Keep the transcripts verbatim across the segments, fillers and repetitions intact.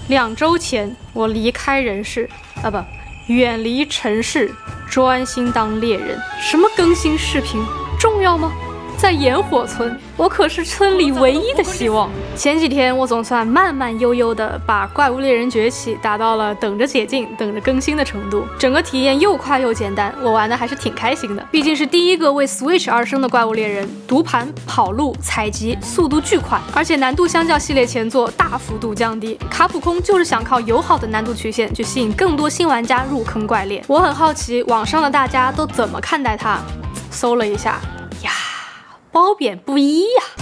两周前我离开人世，啊不，远离尘世，专心当猎人。什么更新视频重要吗？在炎火村，我可是村里唯一的希望。前几天我总算慢慢悠悠的把怪物猎人崛起打到了等着解禁、等着更新的程度，整个体验又快又简单，我玩的还是挺开心的。毕竟是第一个为 Switch 而生的怪物猎人，读盘、跑路、采集速度巨快，而且难度相较系列前作大幅度降低。卡普空就是想靠友好的难度曲线去吸引更多新玩家入坑怪猎。我很好奇网上的大家都怎么看待它，搜了一下呀。褒贬不一呀、啊！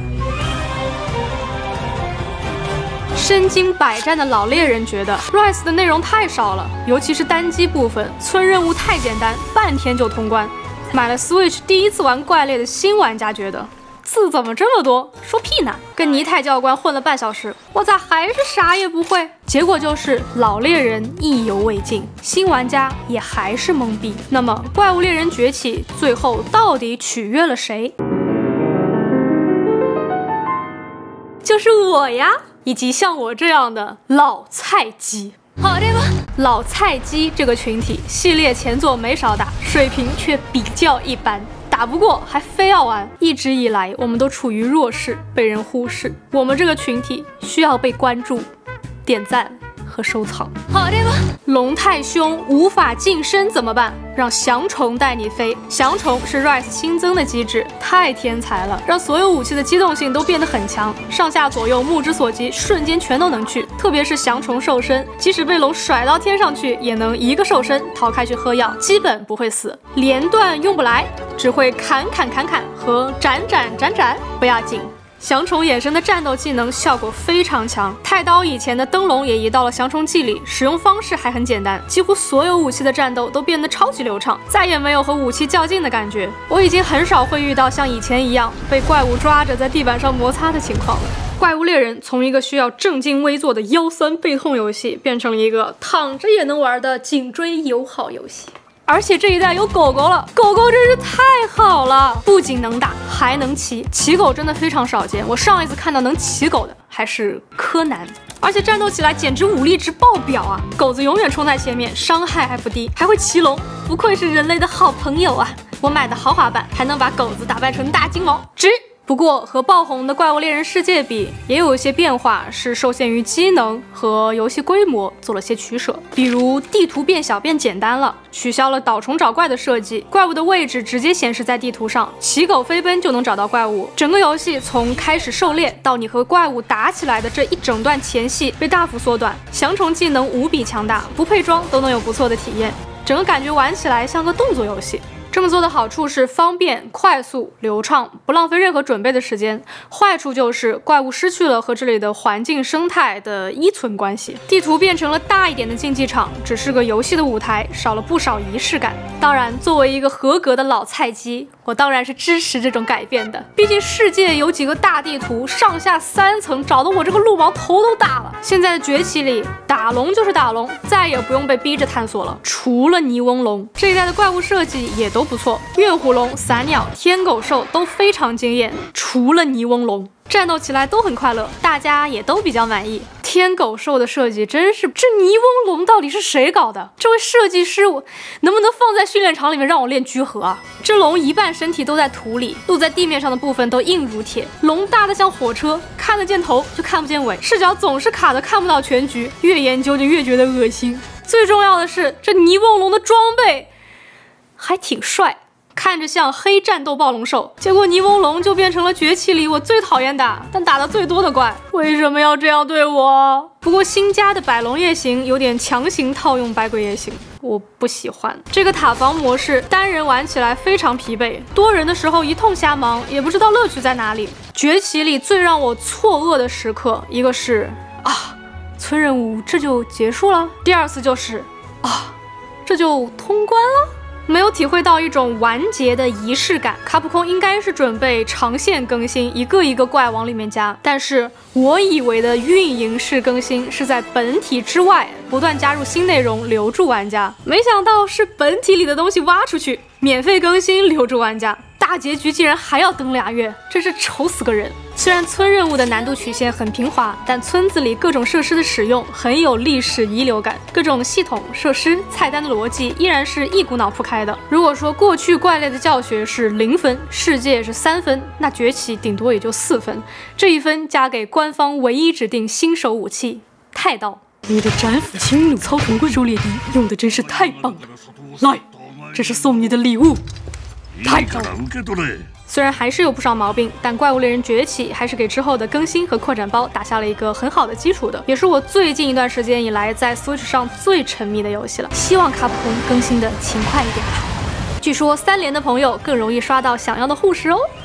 身经百战的老猎人觉得 Rise 的内容太少了，尤其是单机部分，村任务太简单，半天就通关。买了 Switch 第一次玩怪猎的新玩家觉得字怎么这么多，说屁呢！跟尼泰教官混了半小时，我咋还是啥也不会？结果就是老猎人意犹未尽，新玩家也还是懵逼。那么怪物猎人崛起最后到底取悦了谁？就是我呀，以及像我这样的老菜鸡。好的吧，老菜鸡这个群体，系列前作没少打，水平却比较一般。打不过还非要玩，一直以来我们都处于弱势，被人忽视。我们这个群体需要被关注、点赞和收藏。好的吧。龙太凶无法近身怎么办？让降虫带你飞。降虫是 Rise 新增的机制，太天才了，让所有武器的机动性都变得很强，上下左右目之所及，瞬间全都能去。特别是降虫瘦身，即使被龙甩到天上去，也能一个瘦身逃开去喝药，基本不会死。连段用不来，只会砍砍砍砍和斩斩斩斩，不要紧。降虫衍生的战斗技能效果非常强，太刀以前的灯笼也移到了降虫技里，使用方式还很简单，几乎所有武器的战斗都变得超级流畅，再也没有和武器较劲的感觉。我已经很少会遇到像以前一样被怪物抓着在地板上摩擦的情况了。怪物猎人从一个需要正襟危坐的腰酸背痛游戏，变成了一个躺着也能玩的颈椎友好游戏。而且这一代有狗狗了，狗狗真是太好了，不仅能打，还能骑。骑狗真的非常少见，我上一次看到能骑狗的还是柯南。而且战斗起来简直武力值爆表啊！狗子永远冲在前面，伤害还不低，还会骑龙，不愧是人类的好朋友啊！我买的豪华版还能把狗子打扮成大金毛，值！不过和爆红的怪物猎人世界比，也有一些变化是受限于机能和游戏规模做了些取舍，比如地图变小变简单了，取消了导虫找怪的设计，怪物的位置直接显示在地图上，骑狗飞奔就能找到怪物。整个游戏从开始狩猎到你和怪物打起来的这一整段前戏被大幅缩短，降虫技能无比强大，不配装都能有不错的体验，整个感觉玩起来像个动作游戏。这么做的好处是方便、快速、流畅，不浪费任何准备的时间。坏处就是怪物失去了和这里的环境生态的依存关系，地图变成了大一点的竞技场，只是个游戏的舞台，少了不少仪式感。当然，作为一个合格的老菜鸡，我当然是支持这种改变的。毕竟世界有几个大地图，上下三层，找得我这个路盲头都大了。现在的崛起里，打龙就是打龙，再也不用被逼着探索了。除了泥翁龙，这一代的怪物设计也都不错，月虎龙、散鸟、天狗兽都非常惊艳，除了泥翁龙，战斗起来都很快乐，大家也都比较满意。天狗兽的设计真是，这泥翁龙到底是谁搞的？这位设计师，我能不能放在训练场里面让我练居合啊？这龙一半身体都在土里，露在地面上的部分都硬如铁，龙大的像火车，看得见头就看不见尾，视角总是卡的看不到全局，越研究就越觉得恶心。最重要的是，这泥翁龙的装备还挺帅，看着像黑战斗暴龙兽，结果泥翁龙就变成了崛起里我最讨厌打但打的最多的怪，为什么要这样对我？不过新加的百龙夜行有点强行套用百鬼夜行，我不喜欢。这个塔防模式单人玩起来非常疲惫，多人的时候一通瞎忙，也不知道乐趣在哪里。崛起里最让我错愕的时刻，一个是啊，村任务这就结束了；第二次就是啊，这就通关了。没有体会到一种完结的仪式感。卡普空应该是准备长线更新，一个一个怪往里面加，但是我以为的运营式更新是在本体之外不断加入新内容留住玩家，没想到是本体里的东西挖出去，免费更新留住玩家，大结局竟然还要等俩月，真是愁死个人。 虽然村任务的难度曲线很平滑，但村子里各种设施的使用很有历史遗留感，各种系统设施、菜单的逻辑依然是一股脑铺开的。如果说过去怪类的教学是零分，世界是三分，那崛起顶多也就四分，这一分加给官方唯一指定新手武器太刀。你的斩斧轻弩操控狩猎笛用的真是太棒了，来，这是送你的礼物。太刀。虽然还是有不少毛病，但怪物猎人崛起还是给之后的更新和扩展包打下了一个很好的基础的，也是我最近一段时间以来在 Switch 上最沉迷的游戏了。希望卡普空更新的勤快一点吧。据说三连的朋友更容易刷到想要的护石哦。